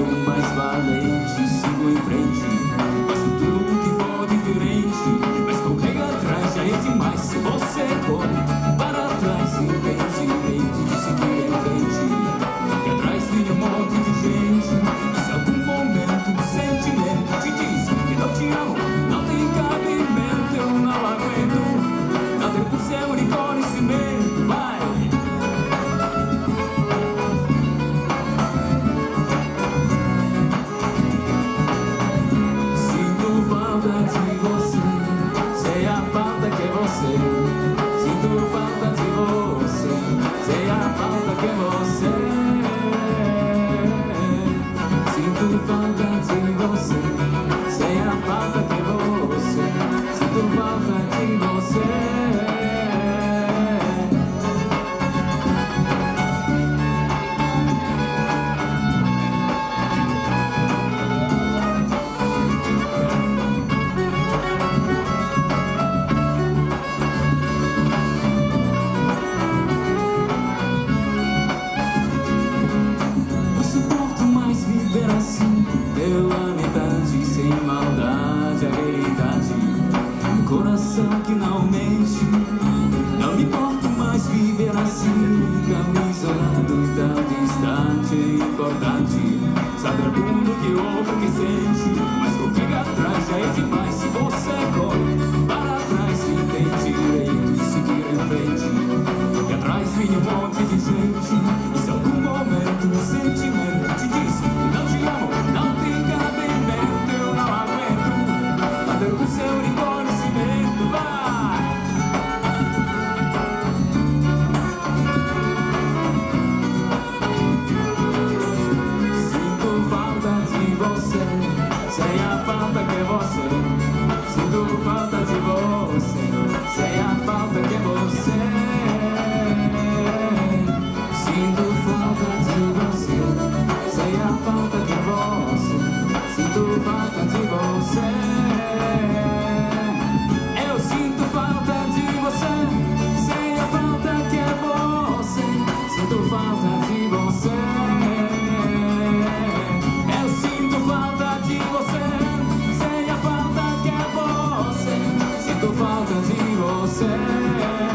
sou mais valente, sigo em frente, faço tudo o que for diferente, mas correr atrás já é demais. Se você corre para trás e tem direito de seguir em frente, que atrás vem um monte de gente. Se algum momento um sentimento te diz que não te amo, não tem cabimento, eu não aguento, não tem por seu reconhecimento. Vai! Sinto falta de você, sei a falta que é você. Sinto falta de você, sei a falta que é você. Sinto falta de você, sei a falta que é você. Sinto falta de você. Não suporto mais viver assim, pela metade, sem maldade, a realidade, um coração que não mente. Não me importo mais viver assim, tão isolado e tão distante. É importante saber tudo que ouve, que sente, mas correr atrás já é demais. Se você corre para trás e tem direito de seguir em frente, que atrás vem um monte de gente. E se algum momento um sentimento te diz que não te amo, não tem cabimento, eu não aguento, até o seu reconhecimento. Vai! Sinto falta de você, sei a falta que é você. Sinto falta de você, sei a falta que é você. Sinto falta de você, sei a falta que é você. Sinto falta de você. Eu sinto falta de você, sei a falta que é você. Sinto falta de você. Eu sinto falta de você, sei a falta que é você. Sinto falta de você.